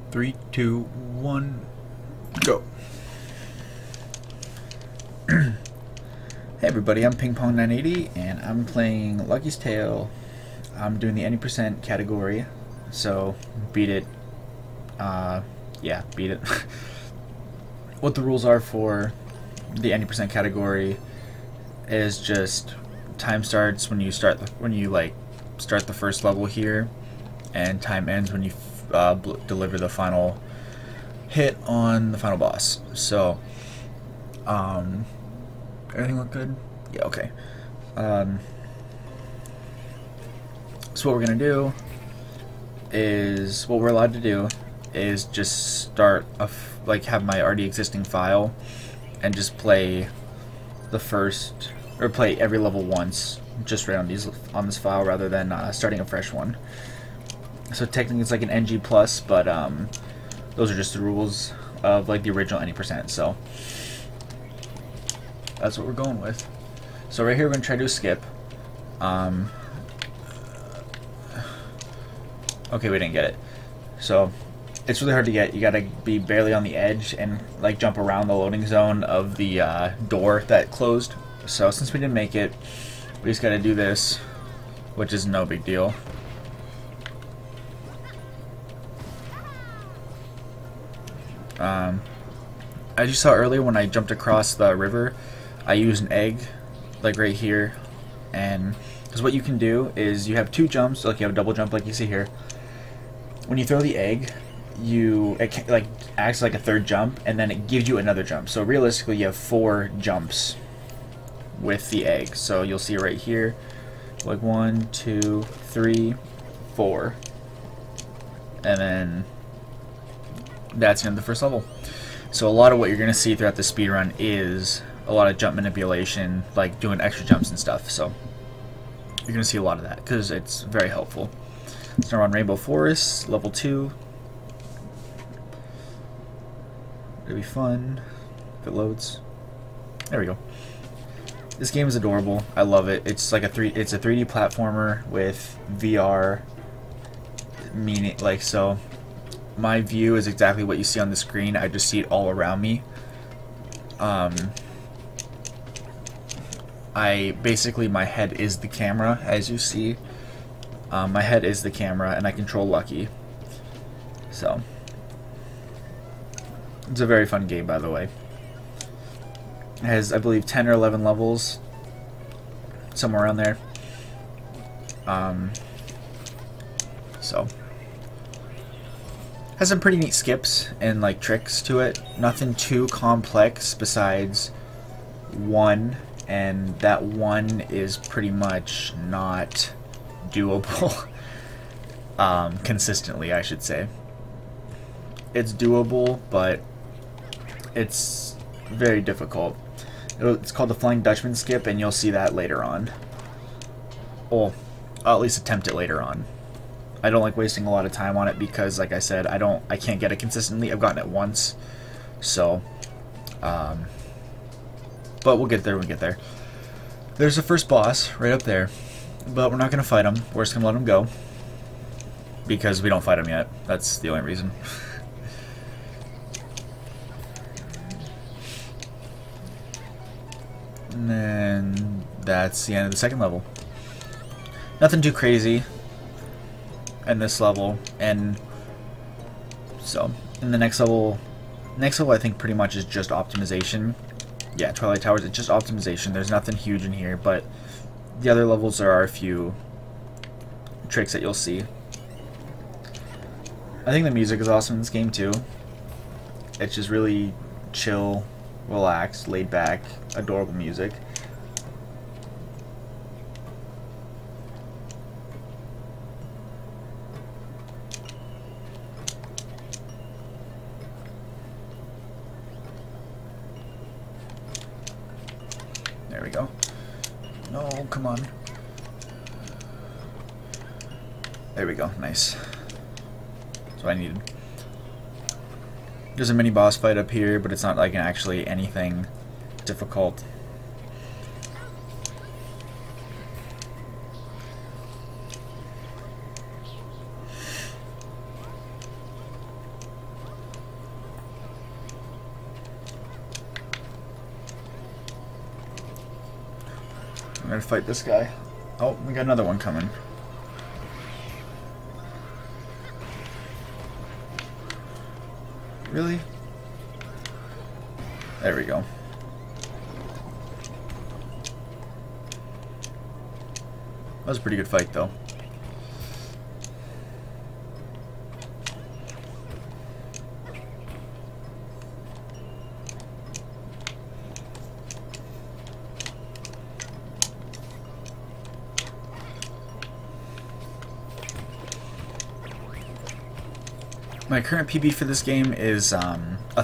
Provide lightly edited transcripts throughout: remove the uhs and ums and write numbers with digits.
3, 2, 1, go. Hey everybody, I'm Ping Pong 980 and I'm playing Lucky's Tale. I'm doing the any percent category, so beat it. Yeah, beat it. What the rules are for the any percent category is just time starts when you start the first level here, and time ends when you deliver the final hit on the final boss. So everything look good? Yeah, okay. So what we're gonna do is, what we're allowed to do is just start have my already existing file and just play the first, or play every level once, just right on this file, rather than starting a fresh one. So technically it's like an NG plus, but those are just the rules of like the original any percent. So that's what we're going with. So right here we're gonna try to do a skip. Okay, we didn't get it. So it's really hard to get. You gotta be barely on the edge and like jump around the loading zone of the door that closed. So since we didn't make it, we just gotta do this, which is no big deal. As you saw earlier when I jumped across the river, I used an egg, like right here, and because what you can do is you have two jumps, like you have a double jump like you see here. When you throw the egg, it like acts like a third jump, and then it gives you another jump. So realistically, you have 4 jumps with the egg. So you'll see right here, like 1, 2, 3, 4, and then that's the end of the first level. So a lot of what you're gonna see throughout the speedrun is a lot of jump manipulation, like doing extra jumps and stuff. So you're gonna see a lot of that because it's very helpful. So now we're on Rainbow Forest, level 2. It'll be fun if it loads. There we go. This game is adorable. I love it. It's like it's a 3D platformer with VR, meaning like so. My view is exactly what you see on the screen. I just see it all around me. Basically my head is the camera, as you see. My head is the camera, and I control Lucky. So it's a very fun game, by the way. It has, I believe, 10 or 11 levels, somewhere around there. So has some pretty neat skips and like tricks to it. Nothing too complex besides one, and that one is pretty much not doable consistently, I should say. It's doable, but it's very difficult. It's called the Flying Dutchman skip, and you'll see that later on. Well, I'll at least attempt it later on. I don't like wasting a lot of time on it because, like I said, I can't get it consistently. I've gotten it once, so but we'll get there when we get there. There's the first boss right up there, but we're not gonna fight him. We're just gonna let him go because we don't fight him yet. That's the only reason. And then that's the end of the second level. Nothing too crazy in this level, and so in the next level I think pretty much is just optimization. Yeah, Twilight Towers, it's just optimization. There's nothing huge in here, but the other levels there are a few tricks that you'll see. I think the music is awesome in this game too. It's just really chill, relaxed, laid back, adorable music. There we go. No, come on. There we go. Nice. That's what I needed. There's a mini boss fight up here, but it's not like actually anything difficult. wanted to fight this guy. Oh, we got another one coming. Really? There we go. That was a pretty good fight, though. My current PB for this game is a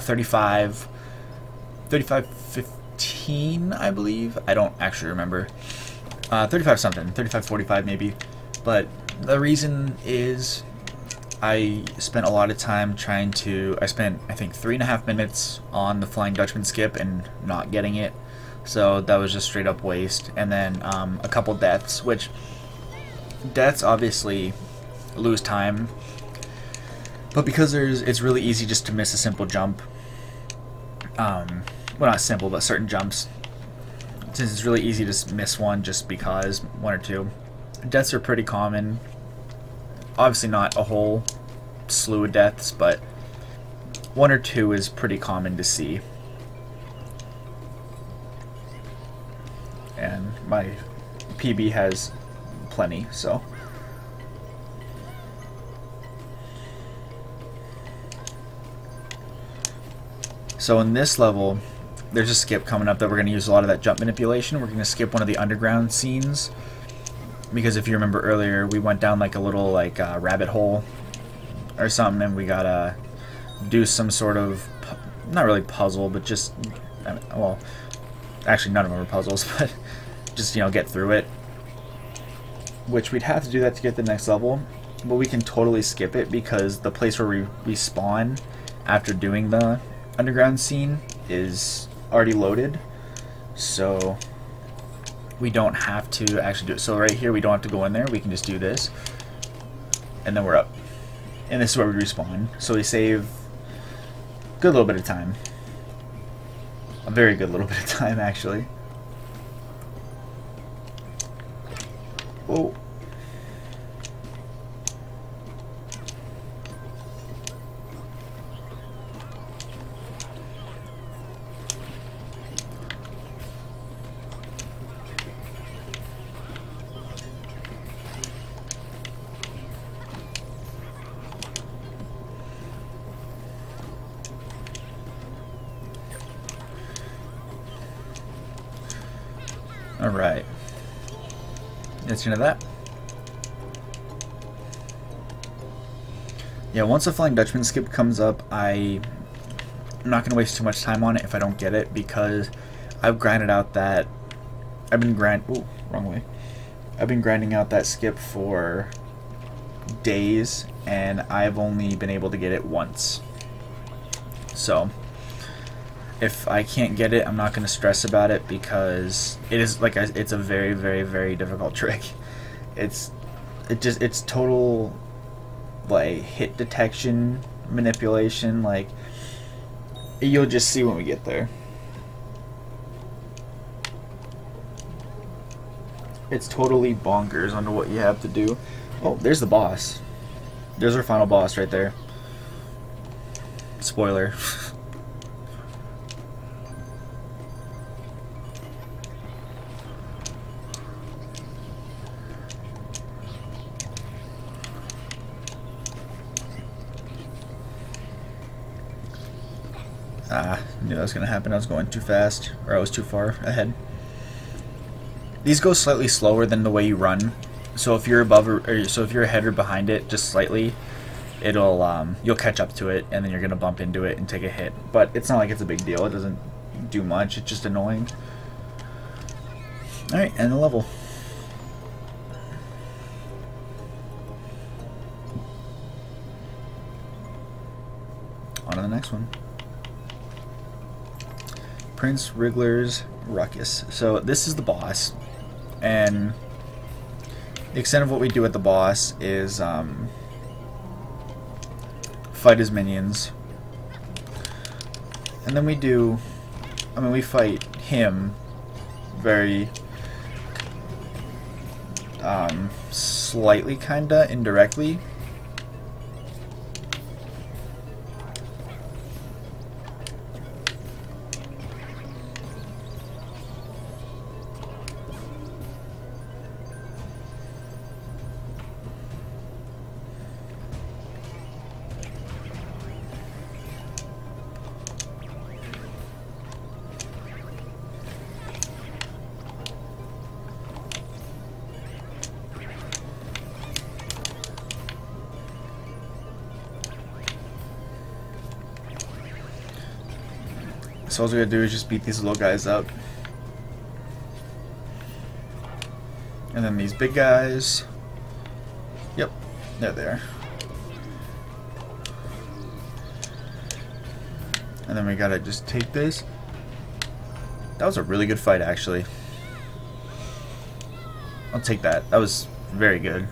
35-15, I believe. I don't actually remember. 35 something, 35-45 maybe. But the reason is I spent a lot of time trying to... I spent, I think, 3.5 minutes on the Flying Dutchman skip and not getting it. So that was just straight up waste. And then a couple deaths, which... Deaths obviously lose time. But because it's really easy just to miss a simple jump. Well, not simple, but certain jumps. Since it's really easy to miss one just because, one or two. Deaths are pretty common. Obviously not a whole slew of deaths, but one or two is pretty common to see. And my PB has plenty, so... So in this level, there's a skip coming up that we're going to use a lot of that jump manipulation. We're going to skip one of the underground scenes. Because if you remember earlier, we went down like a little like rabbit hole or something, and we got to do some sort of, not really puzzle, but just, well, actually none of them are puzzles, but just, you know, get through it. Which we'd have to do that to get the next level, but we can totally skip it because the place where we respawn after doing the underground scene is already loaded, so we don't have to actually do it. So right here we don't have to go in there, we can just do this and then we're up, and this is where we respawn. So we save a good little bit of time, a very good little bit of time actually. Whoa. Alright, that's the end of that. Yeah, once the Flying Dutchman skip comes up, I'm not going to waste too much time on it if I don't get it, because I've grinded out that... I've been grinding out that skip for days, and I've only been able to get it once. So... if I can't get it, I'm not going to stress about it, because it is like it's a very, very, very difficult trick. It's total like hit detection manipulation. Like, you'll just see when we get there. It's totally bonkers on what you have to do. Oh, there's the boss. There's our final boss right there. Spoiler. I knew that was going to happen. I was going too fast, or I was too far ahead. These go slightly slower than the way you run. So if you're above, so if you're ahead or behind it, just slightly, it'll you'll catch up to it, and then you're going to bump into it and take a hit. But it's not like it's a big deal. It doesn't do much. It's just annoying. All right, end the level. On to the next one. Prince Wriggler's Ruckus. So this is the boss, and the extent of what we do at the boss is fight his minions, and then we fight him very slightly, kinda, indirectly. So all we gotta do is just beat these little guys up. And then these big guys. Yep, they're there. And then we gotta just take this. That was a really good fight, actually. I'll take that. That was very good.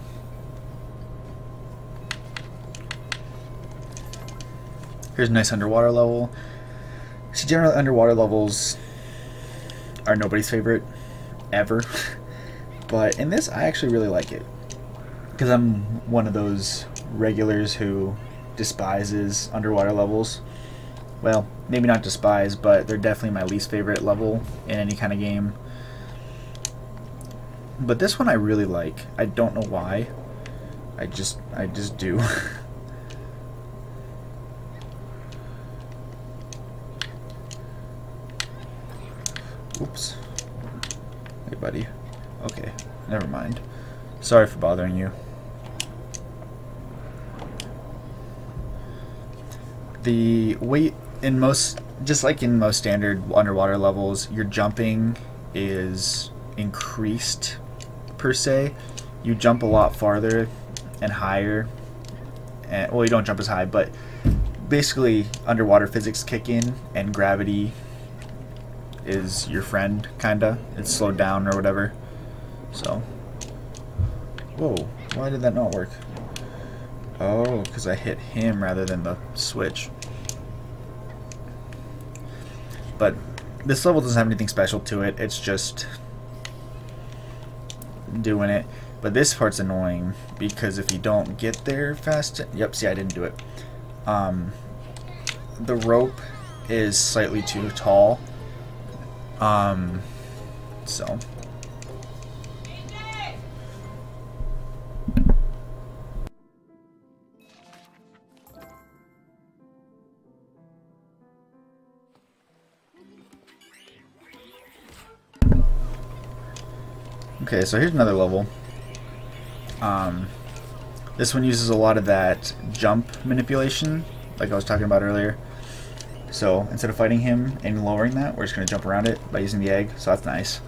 Here's a nice underwater level. See, generally underwater levels are nobody's favorite ever, but in this I actually really like it because I'm one of those regulars who despises underwater levels. Well, maybe not despise, but they're definitely my least favorite level in any kind of game. But this one I really like. I don't know why. I just do. Oops. Hey, buddy. Okay, never mind. Sorry for bothering you. The weight in most, just like in most standard underwater levels, your jumping is increased per se. You jump a lot farther and higher. And, well, you don't jump as high, but basically underwater physics kick in and gravity is your friend, kinda. It's slowed down or whatever. So, whoa, why did that not work? Oh, because I hit him rather than the switch. But this level doesn't have anything special to it. It's just doing it. But this part's annoying because if you don't get there fast, yep, see, I didn't do it. The rope is slightly too tall. So okay, so here's another level. This one uses a lot of that jump manipulation, like I was talking about earlier. So instead of fighting him and lowering that, we're just going to jump around it by using the egg, so that's nice.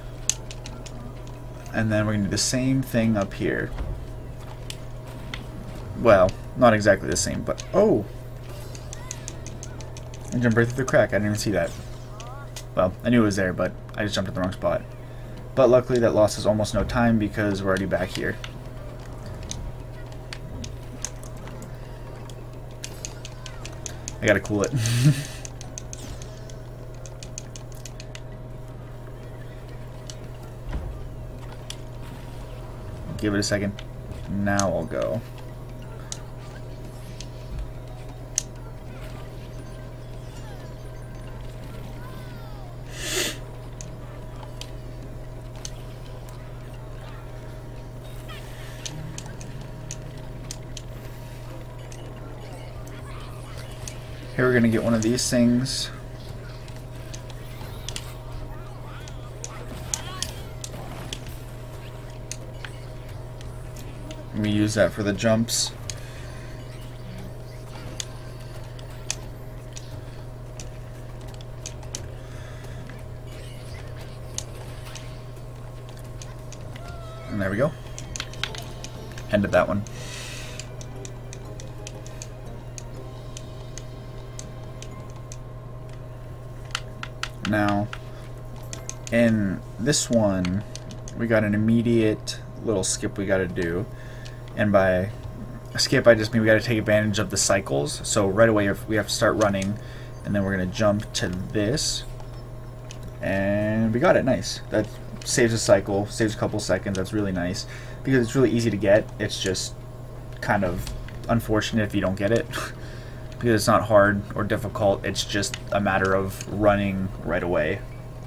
And then we're going to do the same thing up here. Well, not exactly the same, but oh! I jumped right through the crack, I didn't even see that. Well, I knew it was there, but I just jumped at the wrong spot. But luckily that lost us almost no time because we're already back here. I gotta cool it. Give it a second. Now I'll go. Here we're gonna get one of these things. We use that for the jumps. And there we go. Ended that one. Now, in this one, we got an immediate little skip we gotta do. And by skip, I just mean we gotta take advantage of the cycles. So right away, we have to start running, and then we're gonna jump to this. And we got it, nice. That's saves a cycle, saves a couple seconds. That's really nice because it's really easy to get. It's just kind of unfortunate if you don't get it because it's not hard or difficult. It's just a matter of running right away.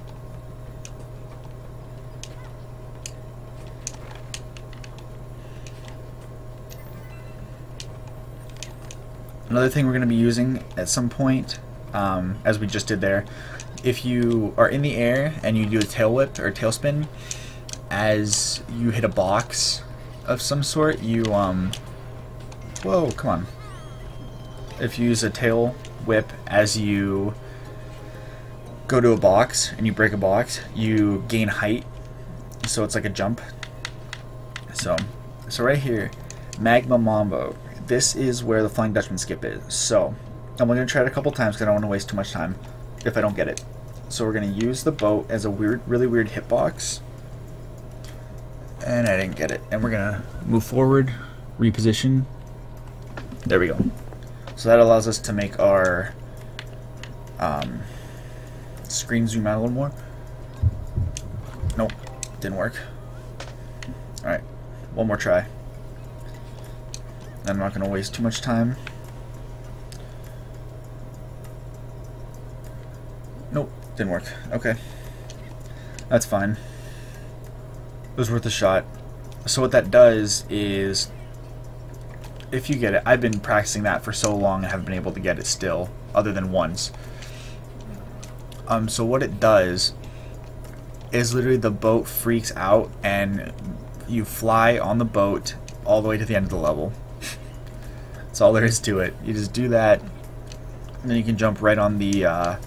Another thing we're going to be using at some point, as we just did there, if you are in the air and you do a tail whip or tail spin, as you hit a box of some sort, you, whoa, come on. If you use a tail whip as you go to a box and you break a box, you gain height, so it's like a jump. So right here, Magma Mambo. This is where the Flying Dutchman skip is. So I'm going to try it a couple times because I don't want to waste too much time if I don't get it. So we're going to use the boat as a really weird hitbox. And I didn't get it. And we're going to move forward, reposition. There we go. So that allows us to make our screen zoom out a little more. Nope, didn't work. Alright, one more try. I'm not going to waste too much time. Nope, didn't work. Okay. That's fine. It was worth a shot. So what that does is, if you get it, I've been practicing that for so long and haven't been able to get it still, other than once. So what it does is literally the boat freaks out and you fly on the boat all the way to the end of the level. That's all there is to it. You just do that, and then you can jump right on the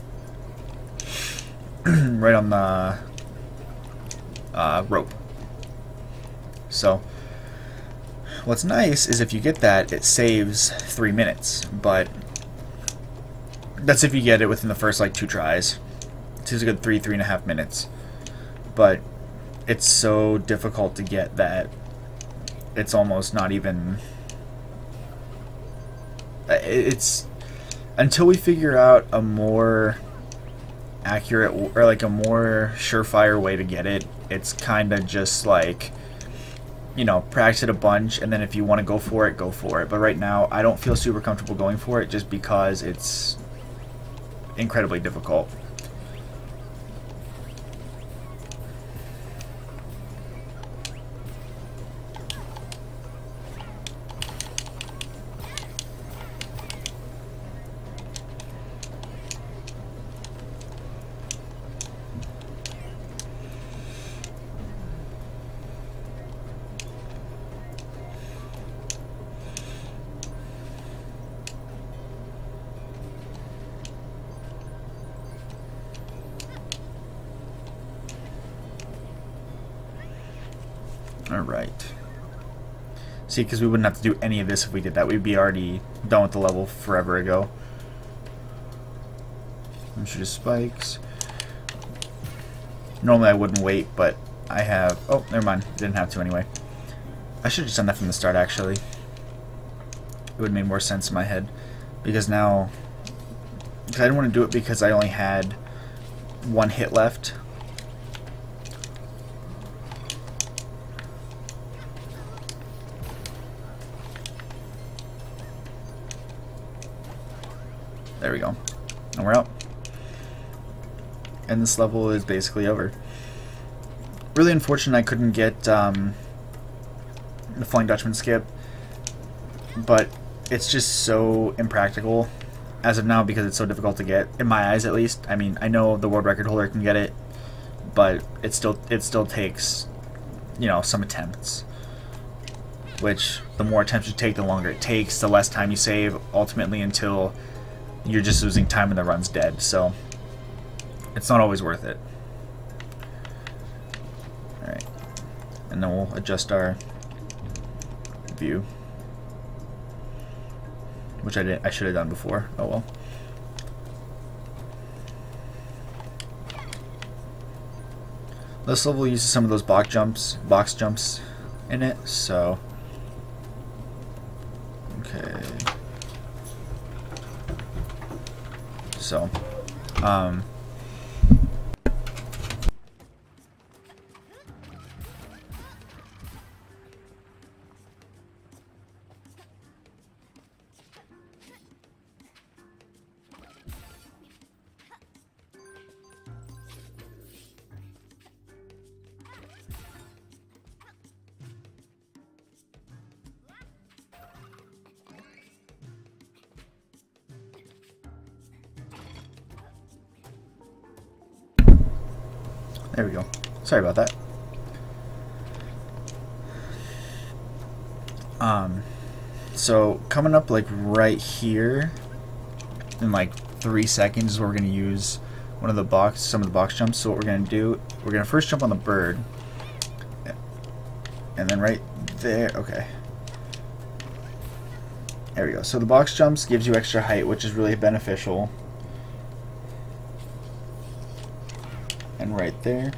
rope. So what's nice is if you get that, it saves 3 minutes, but that's if you get it within the first like 2 tries. It's a good 3.5 minutes, but it's so difficult to get that it's almost not even. It's until we figure out a more accurate or like a more surefire way to get it. It's kind of just like, you know, practice it a bunch, and then if you want to go for it, go for it. But right now, I don't feel super comfortable going for it just because it's incredibly difficult. Alright. See, because we wouldn't have to do any of this if we did that. We'd be already done with the level forever ago. I'm sure spikes. Normally I wouldn't wait, but I have... Oh, never mind. Didn't have to anyway. I should have just done that from the start, actually. It would have made more sense in my head. Because now... Because I didn't want to do it because I only had 1 hit left. There we go. And we're out. And this level is basically over. Really unfortunate I couldn't get the Flying Dutchman skip, but it's just so impractical as of now because it's so difficult to get, in my eyes at least. I mean, I know the world record holder can get it, but it still takes, you know, some attempts. Which, the more attempts you take, the longer it takes, the less time you save, ultimately until you're just losing time and the run's dead. So it's not always worth it. Alright. And then we'll adjust our view. Which I should have done before. Oh well. This level uses some of those box jumps in it, so okay. So There we go. Sorry about that. So coming up like right here in like 3 seconds is where we're gonna use some of the box jumps. So what we're gonna do, we're gonna first jump on the bird, and then right there. Okay. There we go. So the box jumps gives you extra height, which is really beneficial. And right there,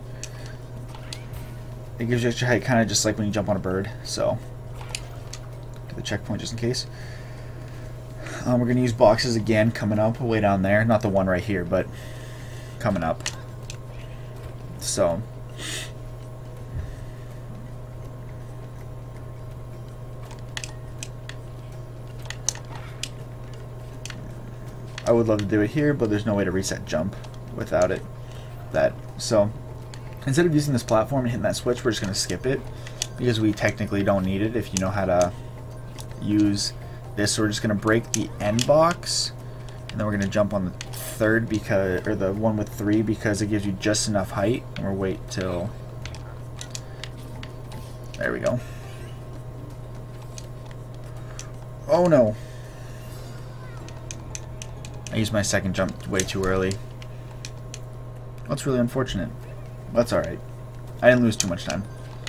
it gives you extra height, kind of just like when you jump on a bird. So to the checkpoint just in case. We're going to use boxes again coming up way down there. Not the one right here, but coming up. So I would love to do it here, but there's no way to reset jump without it. So instead of using this platform and hitting that switch, we're just going to skip it because we technically don't need it if you know how to use this. So we're just going to break the end box, and then we're going to jump on the third or the one with 3, because it gives you just enough height. And we'll wait till, there we go. Oh no, I used my second jump way too early. That's really unfortunate. That's alright. I didn't lose too much time.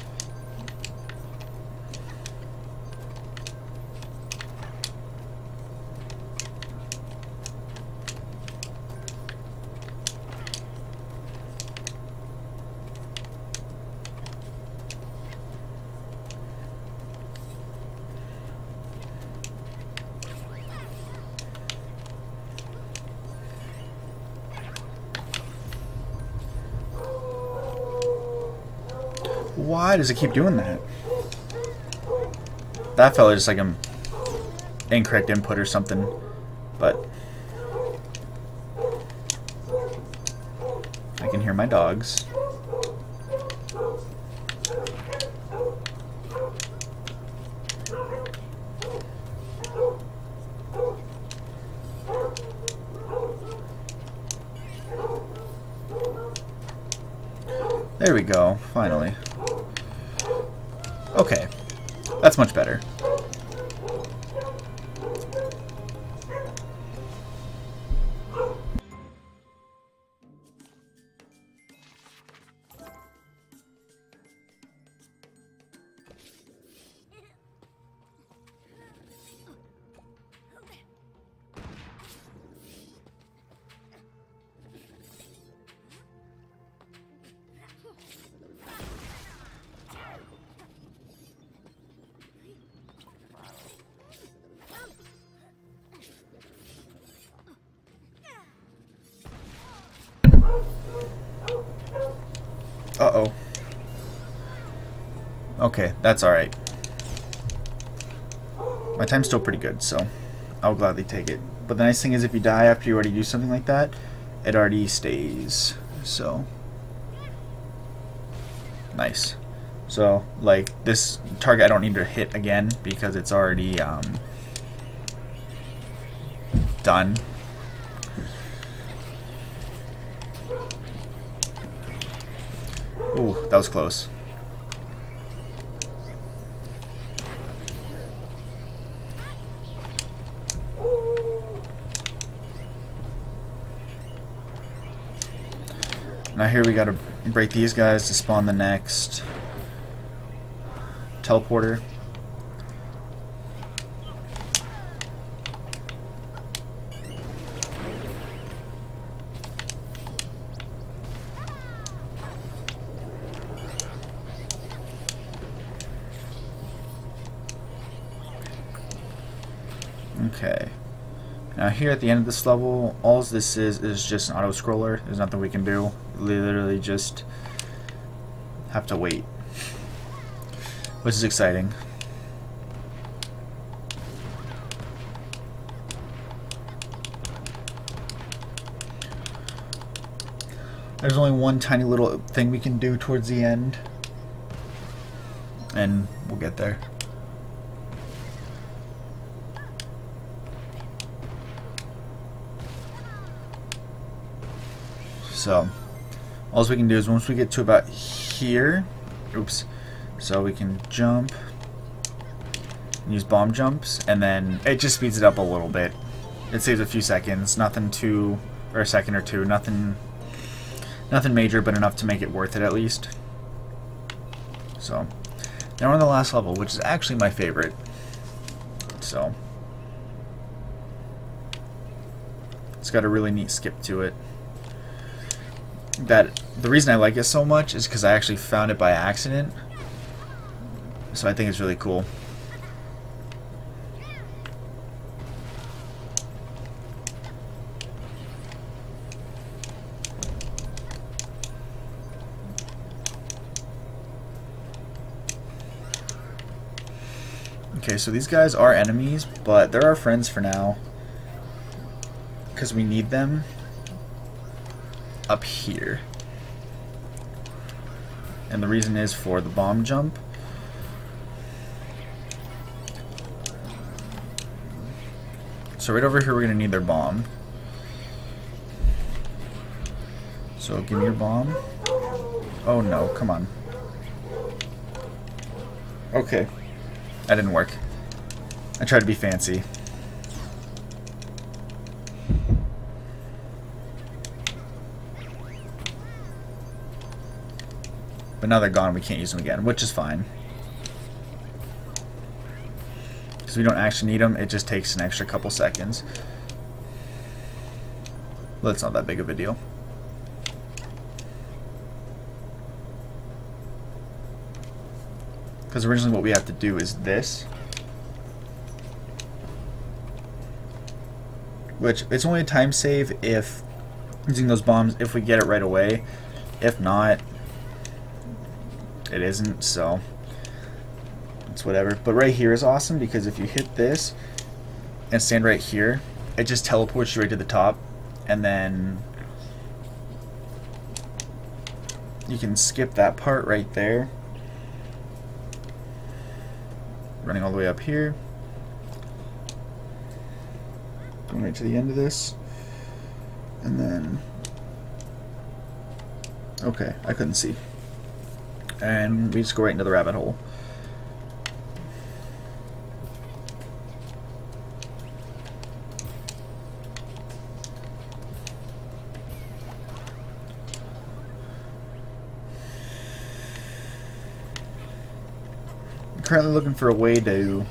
Why does it keep doing that? That fella just like an incorrect input or something, but I can hear my dogs. There we go, finally. Okay, that's much better. Uh-oh. Okay, that's alright. My time's still pretty good, so I'll gladly take it. But the nice thing is if you die after you already do something like that, it already stays. So nice. So like this target I don't need to hit again because it's already done. Ooh, that was close. Now here we gotta break these guys to spawn the next teleporter. Okay. Now here at the end of this level, all this is just an auto scroller. There's nothing we can do. We literally just have to wait, which is exciting. There's only one tiny little thing we can do towards the end, and we'll get there. So all we can do is once we get to about here, oops, so we can jump, use bomb jumps, and then it just speeds it up a little bit. It saves a few seconds, nothing too, or a second or two, nothing major, but enough to make it worth it at least. So now we're on the last level, which is actually my favorite. So it's got a really neat skip to it. The reason I like it so much is because I actually found it by accident. So I think it's really cool. Okay, so these guys are enemies, but they're our friends for now, because we need them up here. And the reason is for the bomb jump. So right over here we're going to need their bomb. So give me your bomb. Oh no, come on. Okay. That didn't work. I tried to be fancy. But now they're gone, we can't use them again, which is fine. Because we don't actually need them, it just takes an extra couple seconds. Well, it's not that big of a deal. Because originally what we have to do is this. Which, it's only a time save if using those bombs, if we get it right away. If not, it isn't, so it's whatever. But right here is awesome because if you hit this and stand right here, it just teleports you right to the top, and then you can skip that part right there. Running all the way up here, going right to the end of this, and then okay, I couldn't see, and we just go right into the rabbit hole. Currently looking for a way to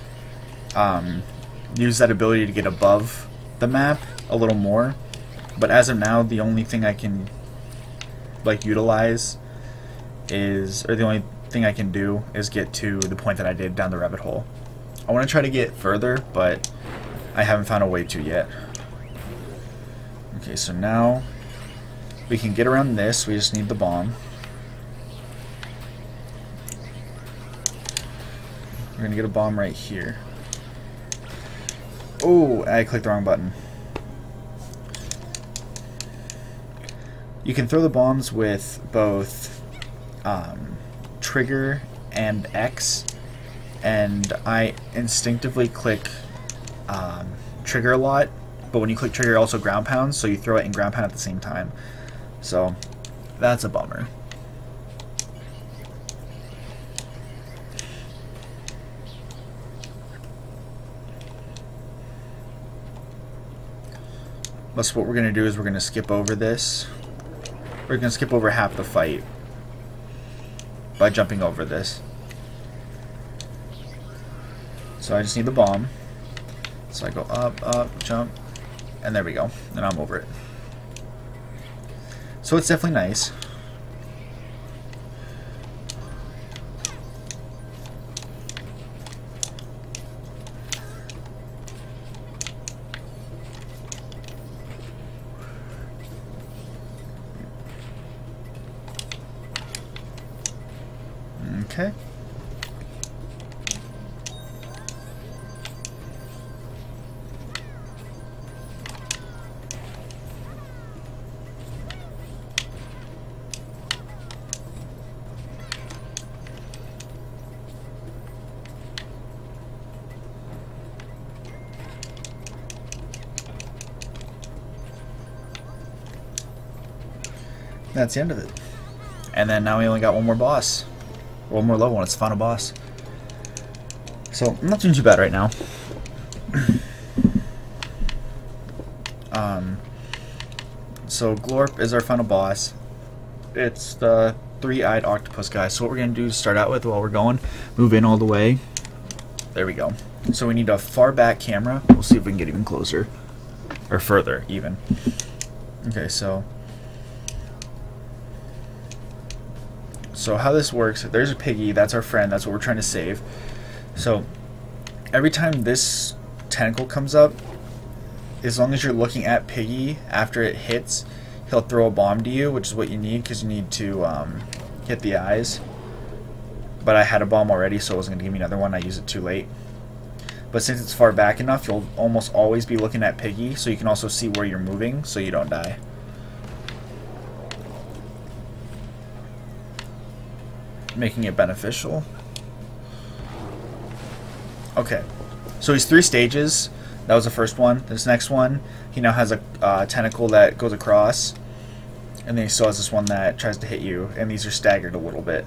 use that ability to get above the map a little more, but as of now the only thing I can utilize is, or the only thing I can do is get to the point that I did down the rabbit hole. I want to try to get further, but I haven't found a way to yet. Okay, so now we can get around this, we just need the bomb. We're gonna get a bomb right here. Oh, I clicked the wrong button. You can throw the bombs with both trigger and X, and I instinctively click trigger a lot, but when you click trigger, also ground pound, so you throw it and ground pound at the same time. So that's a bummer. That's what we're going to do, is we're going to skip over this. We're going to skip over half the fight by jumping over this. So I just need the bomb. So I go up, up, jump, and there we go. And I'm over it. So it's definitely nice. Okay. That's the end of it. And then now we only got one more boss. One more level and it's the final boss. So, I'm not doing too bad right now. So Glorp is our final boss. It's the three-eyed octopus guy. So what we're going to do to start out with while we're going, move in all the way. There we go. So we need a far back camera. We'll see if we can get even closer. Or further, even. Okay, so how this works, there's a piggy. That's our friend. That's what we're trying to save. So every time this tentacle comes up, as long as you're looking at Piggy after it hits, he'll throw a bomb to you, which is what you need because you need to hit the eyes. But I had a bomb already, so it wasn't going to give me another one. I used it too late. But since it's far back enough, you'll almost always be looking at Piggy, so you can also see where you're moving so you don't die. Making it beneficial. Okay, so he's 3 stages. That was the first one. This next one, he now has a tentacle that goes across, and then he still has this one that tries to hit you, and these are staggered a little bit.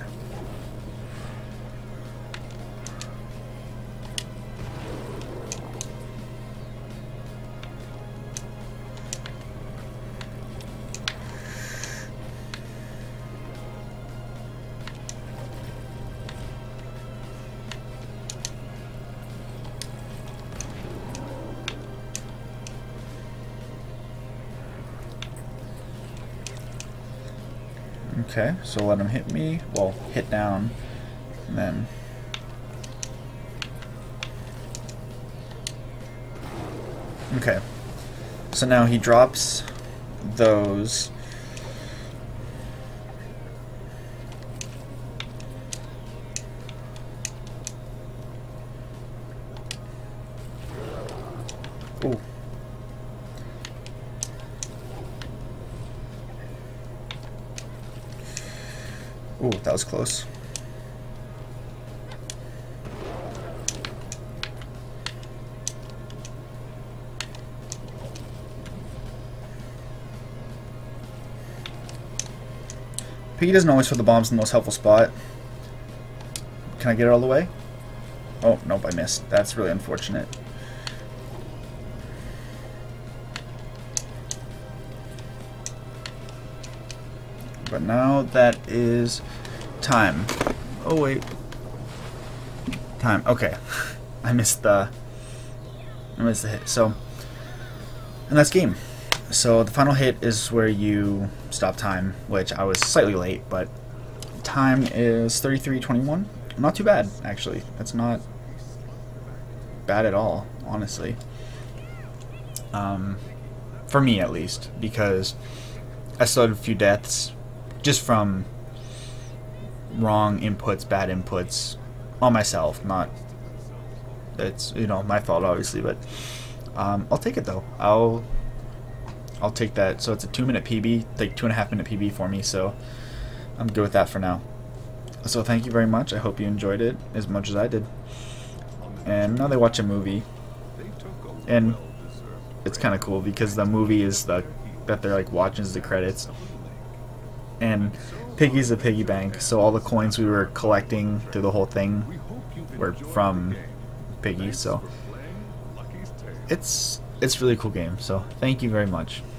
Okay, so let him hit me. Well, hit down, and then okay. So now he drops those. Ooh. Ooh, that was close. Piggy doesn't always put the bombs in the most helpful spot. Can I get it all the way? Oh, nope, I missed. That's really unfortunate. But now that is time. Oh wait. Time. Okay. I missed the hit. So, and that's game. So the final hit is where you stop time, which I was slightly late, but time is 33:21. Not too bad, actually. That's not bad at all, honestly. For me at least, because I still had a few deaths just from wrong inputs, bad inputs on myself. Not it's my fault obviously, but I'll take it though. I'll take that. So it's a 2-minute PB, like 2.5-minute PB for me, so I'm good with that for now. So thank you very much. I hope you enjoyed it as much as I did. And now they watch a movie, and it's kind of cool because the movie is that they're like watching is the credits. And Piggy's a piggy bank, so all the coins we were collecting through the whole thing were from Piggy. So it's a really cool game. So thank you very much.